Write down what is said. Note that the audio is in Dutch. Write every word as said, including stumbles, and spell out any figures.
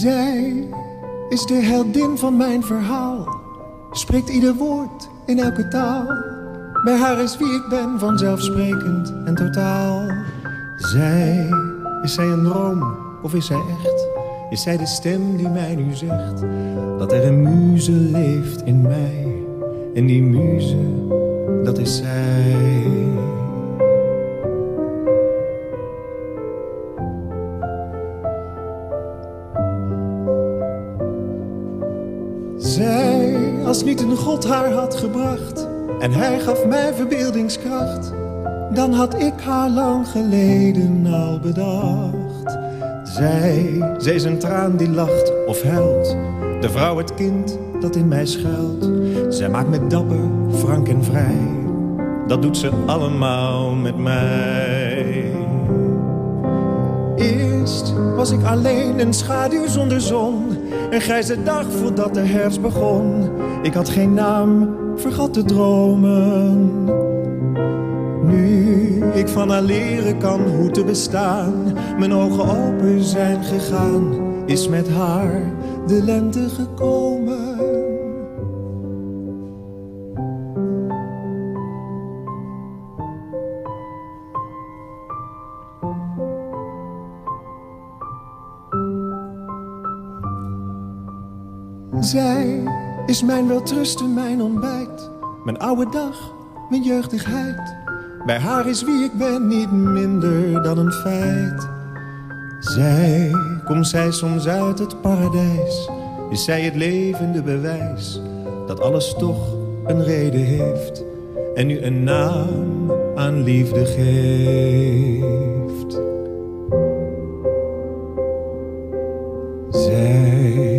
Zij is de heldin van mijn verhaal, spreekt ieder woord in elke taal. Bij haar is wie ik ben vanzelfsprekend en totaal. Zij, is zij een droom of is zij echt? Is zij de stem die mij nu zegt dat er een muze leeft in mij? En die muze, dat is zij. Zij, als niet een god haar had gebracht en hij gaf mij verbeeldingskracht, dan had ik haar lang geleden al bedacht. Zij, zij is een traan die lacht of huilt, de vrouw, het kind dat in mij schuilt. Zij maakt me dapper, frank en vrij, dat doet ze allemaal met mij. Eerst was ik alleen, een schaduw zonder zon, een grijze dag voordat de herfst begon. Ik had geen naam, vergat te dromen. Nu ik van haar leren kan hoe te bestaan, mijn ogen open zijn gegaan, is met haar de lente gekomen. Zij is mijn welterusten, mijn ontbijt, mijn oude dag, mijn jeugdigheid. Bij haar is wie ik ben niet minder dan een feit. Zij, komt zij soms uit het paradijs, is zij het levende bewijs dat alles toch een reden heeft en nu een naam aan liefde geeft. Zij